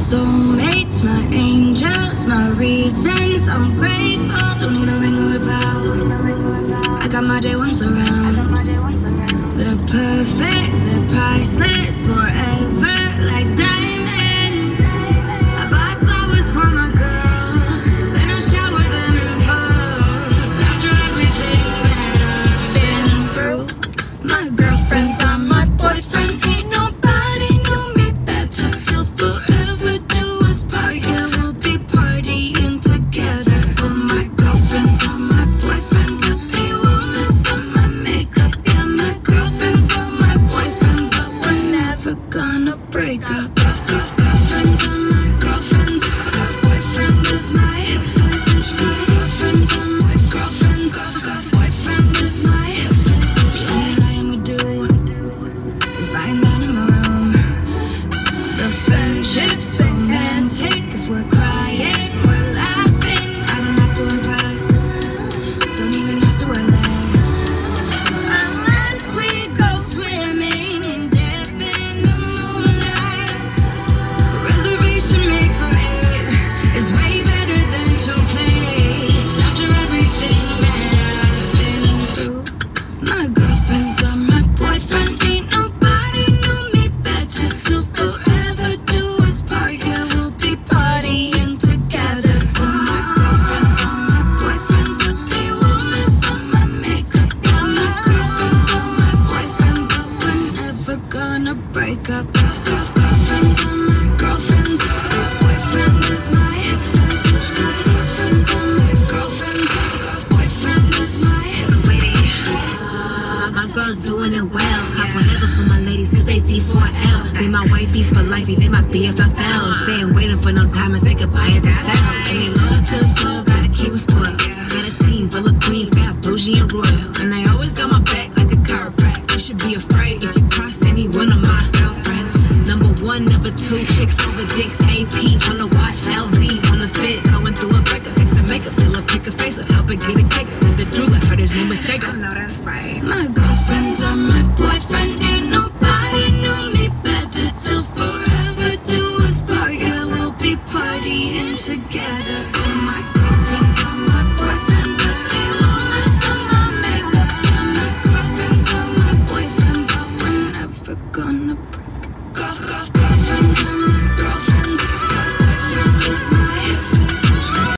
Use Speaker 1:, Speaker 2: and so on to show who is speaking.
Speaker 1: soulmates, my angels, my reasons. I'm grateful, don't need a ring or a vow. I got my day ones around. They're perfect, they're priceless, forever like diamonds. I buy flowers for my girls, then I shower them in pearls. After everything that I've been through, my girlfriends are my boyfriends. Ain't nobody knew me better. Till forever do us part, yeah, we'll be partying together. Oh, my girlfriends are my boyfriend, but they will mess up my makeup. Yeah, my girlfriends are my boyfriend, but we're never gonna break up. Girlfriends are my girlfriends, boyfriend is my girlfriends are my girlfriends, boyfriend is my. The only lying we do is lying down in my room. The friendship's romantic. If we're crying, we're laughing. I don't have to impress, don't even have to wear less. Unless we go swimming and dip in the moonlight. Reservation made for 8 is way better than 2 plates. After everything that I've been through, my girlfriends are my boyfriend. Ain't nobody knew me better. Till forever do us part, yeah, we'll be partying together. Oh, my girlfriends are my boyfriend, but they will mess up my makeup. Yeah, my girlfriends are my boyfriend, but we're never gonna break up. Girlfriends are my girlfriends, boyfriend is my. Girlfriends are my girlfriends, boyfriend is my.
Speaker 2: My girls doing it well. Cop whatever for my ladies, cause they D4L. They my wifeys for life, they my BFFLs. They ain't waiting for no diamonds, they could buy it themselves. Ain't loyal to the soul, gotta keep it spoiled. Got a team full of queens, got bougie and royal. And they always got my back like a chiropractor. You should be afraid if you crossed any one of my girlfriends. Number 1, number 2, chicks over dicks. AP on the watch, LV on the fit. Going through a breakup, fix the makeup till I pick a face up. Help her get a cake up with the jeweler, heard his name was Jacob.
Speaker 3: No, that's right.
Speaker 1: My girlfriends are my boyfriend. Ain't nobody knew me better. Till forever do us part, yeah, we'll be partying together.